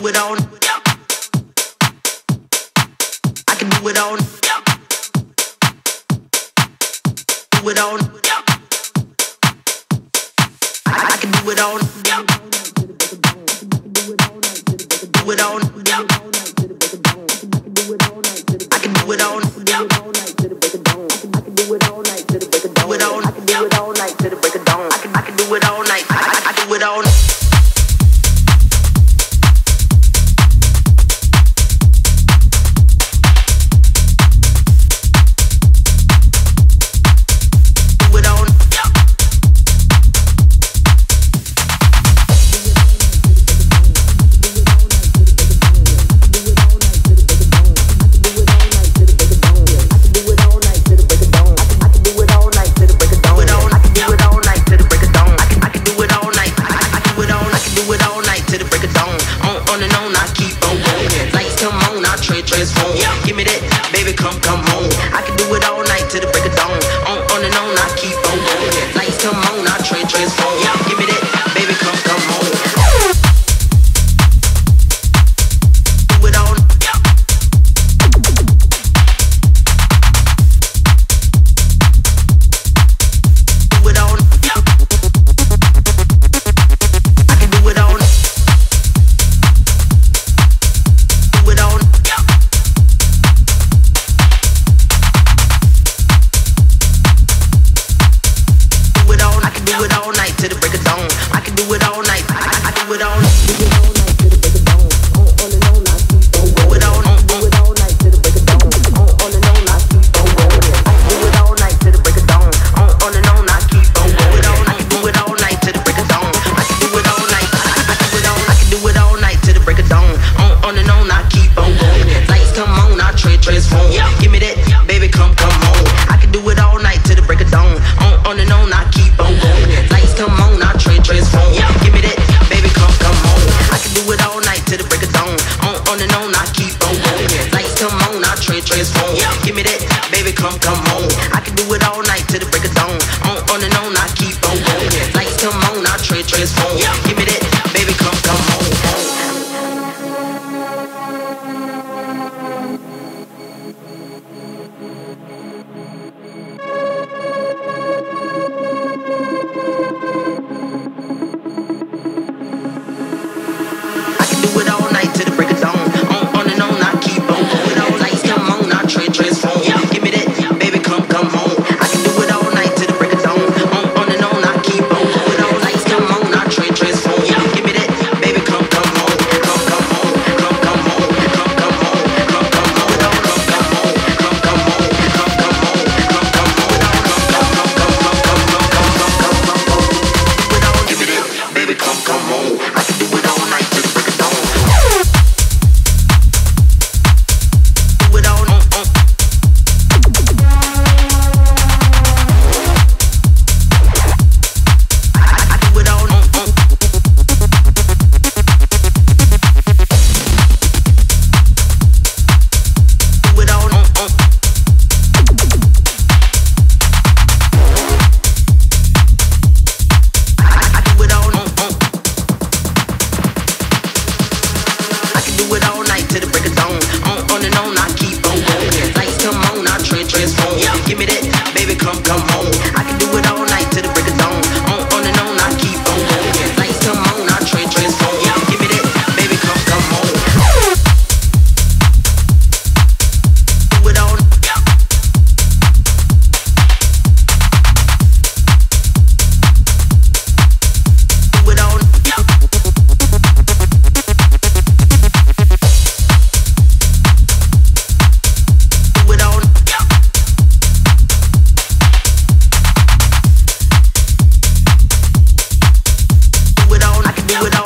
it all. I can do it all. Do it all. I can do it all. Do it all. I can do it all. Do it all. I can do it all night till the break of dawn. I can do it all night till the break of dawn. I can do it all night. I do it all. Transform. Give me that, baby, come home. I can do it all night till the break of dawn. On and on, I keep on going. Lights come on, I transform. Give me that, baby, come home. Do it all. Do it all. I can do it all. Do it all. Do it all night till the break of dawn. I can do it all night. I do it all. Do it all night till the break of dawn. On and on, I keep on going. Do it all. Do it all night till the break of dawn. On and on, I keep on going. Do it all night till the break of dawn. On and on, I keep on going. I can do it all night till the break of dawn. I can do it all night. I do it all. I can do it all night till the break of dawn. On and on, I keep on going. Lights come on, I transform. Give me that, baby, come home. I can do it all night till the break of dawn. On and on, I keep on going. Lights come on, I transform. Give me that, baby, come home. I can do it all night till the break of dawn. On and on, I keep on going. Lights come on, I transform. Give me that, baby, come home. I can do it all night till the break of dawn. On and on, I keep on going. Lights come on, I transform. Give me that, baby, come home. Do it all night till the break of dawn. On and on, I keep on going. Lights come on, I transform. Give me that, baby, come home. I can do it all night till the break of dawn. On and on, I keep on going. Lights come on, I transform. Give me that, baby, come home. Come home, come home, come home, come home, come home, come home, come home, come home. Give me that, baby, come home. I can do it all night till the break of dawn. Do it all night till the break of dawn. On and on, I keep on going. Lights come on, I transform. Give me that, baby, come home. I can do it all night till the break of dawn. On and on, I keep on going. Lights come on, I transform. Give me that, baby, come home. Do it all. Do it all. Do it all.